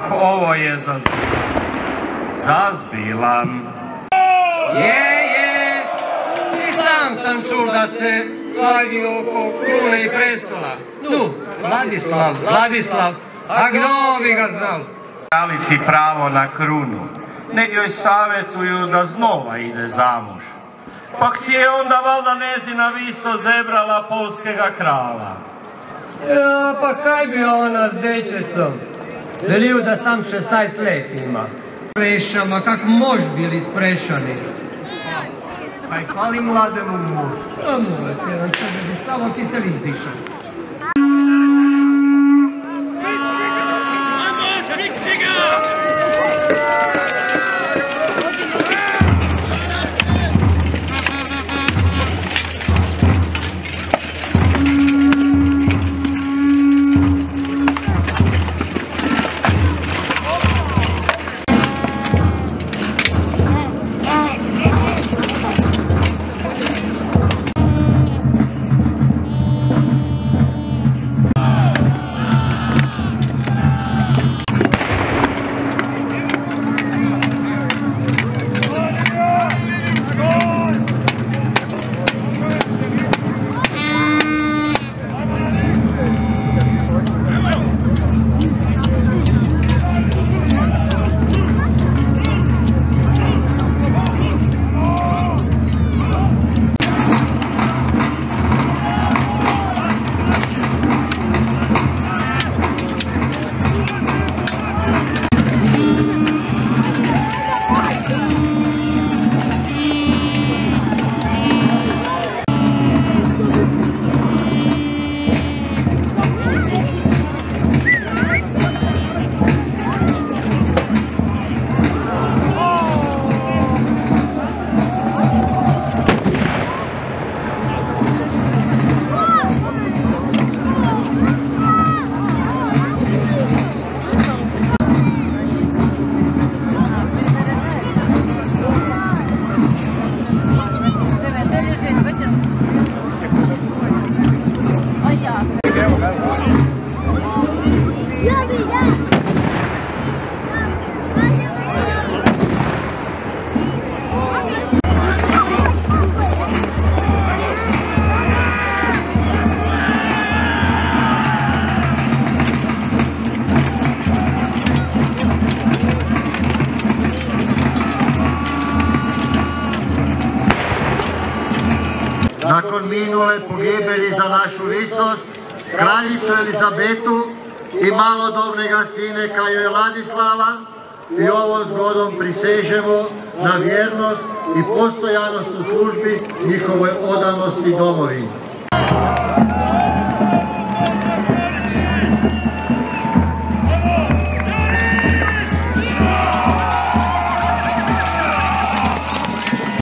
ovo je zazbilan. Je, i sam čul da se svadi oko krune i prestola. Nu, Vladislav, a kdo bi ga znal? Kraljici pravo na krunu, nek joj savjetuju da znova ide zamuž. Pak si je onda valjda njezina viso zebrala polskega krala. Ja, pa kaj bi ona s dečecom? Veliju da sam 16 let ima. Prešama, kak mož bili sprešani. Kaj hvali mlademu mužu? A morac, jedan sebe bi samo kisel izdišao. Nakon minule pogibeli za našu visost, kraljicu Elizabetu i malodobnega sineka Vladislava, i ovom zgodom prisežemo na vjernost i postojanost u službi njihovoj odanosti domovini.